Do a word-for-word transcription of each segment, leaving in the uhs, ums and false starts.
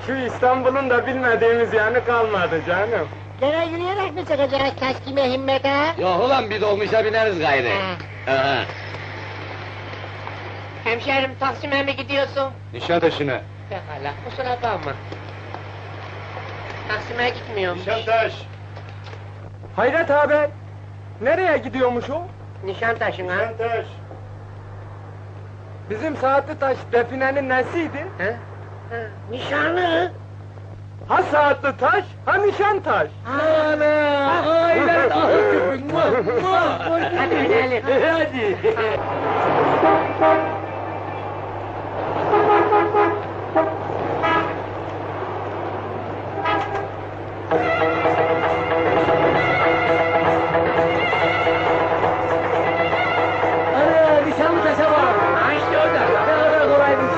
Şu İstanbul'un da bilmediğimiz yanı kalmadı canım. Gene yürüyerek mi çıkacağız Taşkime Himmet'e? Yok ulan bir dolmuşa bineriz gayrı. Aha. Hemşerim Taksim'e mi gidiyorsun? Nişantaşı'na. Pekala, kusura bakma. Taksim'e gitmiyorum. Nişantaş! Hayret abi! Nereye gidiyormuş o? Nişantaşı'na. Nişantaş! Bizim Saatli Taş definenin nesiydi? Ha? Ha, nişanlı! Ha Saatli Taş, ha Nişantaş! Ana! Aynen! Hadi gidelim. Hadi! Ana! Nişanlı taşa bak! Ha işte orada. Ne kadar kolaymış!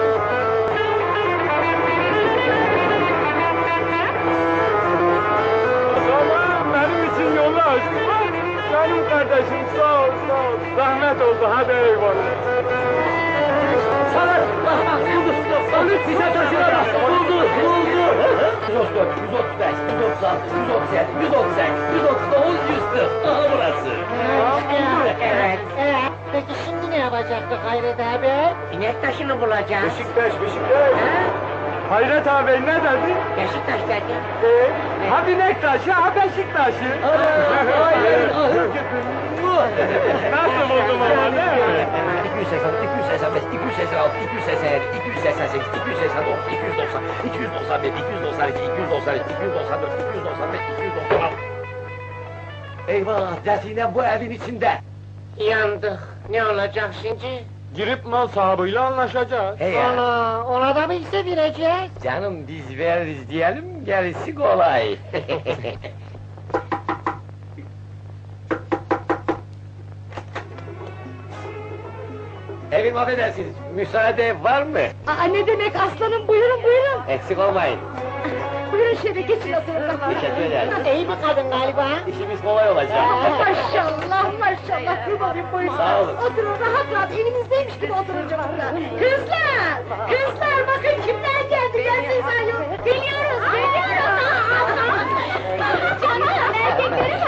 Tamam, benim için yolu açtın bak! Canım kardeşim, sağ ol, sağ ol! Zahmet oldu, hadi eyvallah! Salak! Bak bak buldu! Salak nişan taşına bak! Buldu! Buldu! yüz otuz dört, yüz otuz beş, yüz otuz altı, yüz otuz yedi, yüz otuz sekiz, yüz otuz dokuz, yüz kırk! Aha burası! Evet. Evet. Peki şimdi ne yapacaktık Hayret abi? İnek taşını bulacağız. Beşiktaş, Beşiktaş! Hayret abi ne dedi? Beşiktaş dedi. Ee, ha Binektaş'ı, ha Beşiktaş'ı! Ana! Aynen! Ahır! Nasıl buldum ama değil mi? iki yüz seksen, iki yüz seksen beş, iki yüz seksen altı, iki yüz seksen yedi, iki yüz seksen sekiz, iki yüz seksen dokuz, iki yüz doksan, iki yüz doksan bir, iki yüz doksan iki, iki yüz doksan üç, iki yüz doksan dört, iki yüz doksan beş, iki yüz doksan altı. Eyvah! Define bu evin içinde! Yandık. Ne olacak şimdi? Girip mal sahibiyle anlaşacağız. Hey ya! Ona, ona da mı hisse vereceğiz? Canım biz veririz diyelim, gerisi kolay. Evim affedersiniz, müsaade var mı? Aa, ne demek aslanım, buyurun buyurun! Eksik olmayın. Buyurun şöyle geçin oturun. Teşekkür ederim. İyi bir kadın galiba. İşimiz kolay olacak. Maşallah maşallah, kurbanım buyurun. Sağ olun. Oturun rahat rahat, evinizdeymiş gibi oturun cevapta. Kızlar! Kızlar bakın kimler geldi, gelsin ayol! Geliyoruz, geliyoruz! Canım, erkekleri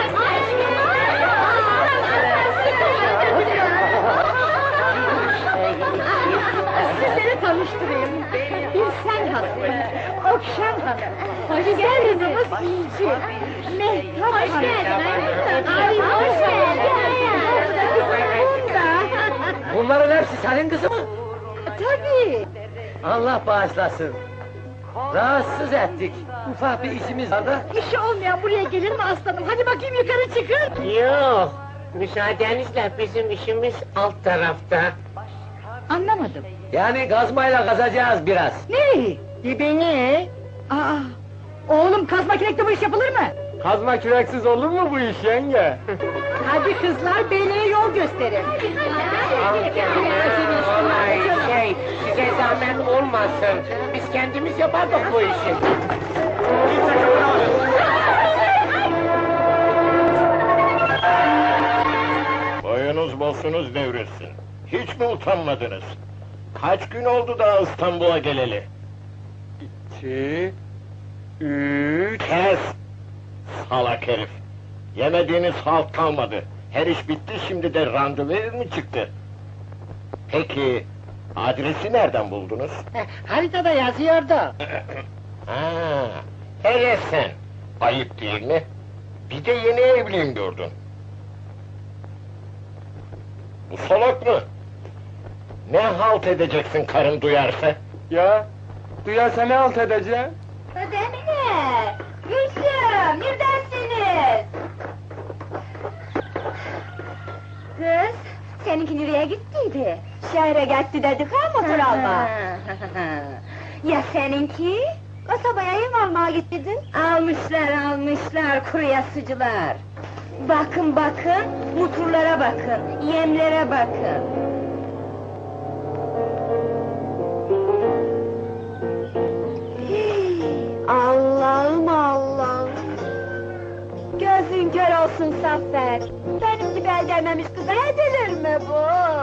Sizleri tanıştırayım. Birsen Hanım, Okşan Hanım, güzel kızımız İnci, Mehtap Hanım. Hoş geldin. Ay hoş geldin. Bunda. Bunların hepsi senin kızı mı? Tabii. Allah bağışlasın. Rahatsız ettik. Ufak bir işimiz var da. İşi olmayan buraya gelir mi aslanım? Hadi bakayım yukarı çıkın. Yok. Müsaadenizle bizim işimiz alt tarafta. Anlamadım. Yani kazmayla kazacağız biraz. Nereye? Dibini. Aa, oğlum kazma kürekle bu iş yapılır mı? Kazma küreksiz olur mu bu iş yenge? Hadi kızlar, beylere yol gösterin. Ay şey, size zahmet olmasın. Biz kendimiz yapardık bu işi. Boyunuz bosunuz devrilsin. Hiç mi utanmadınız? Kaç gün oldu da İstanbul'a geleli? İki, üç... Kes! Salak herif! Yemediğiniz halt kalmadı. Her iş bitti, şimdi de randevu mı çıktı? Peki, adresi nereden buldunuz? Haritada yazıyordu. Ha, hele sen! Ayıp değil mi? Bir de yeni evliyim diyordun. Bu salak mı? Ne halt edeceksin karın duyarsa? Ya, duyarsa ne alt edeceğim? Demine! Gülsüm, neredesiniz? Kız, seninki nereye gittiydi? Şehre gitti dedik ha motor alma. Ya seninki? Kasabaya yem almaya gittidin. Almışlar, almışlar, kuru yasıcılar. Bakın bakın, muturlara bakın, yemlere bakın. Allah'ım Allah'ım! Gözün kör olsun Zafer! Benim gibi el değmemiş kıza edilir mi bu?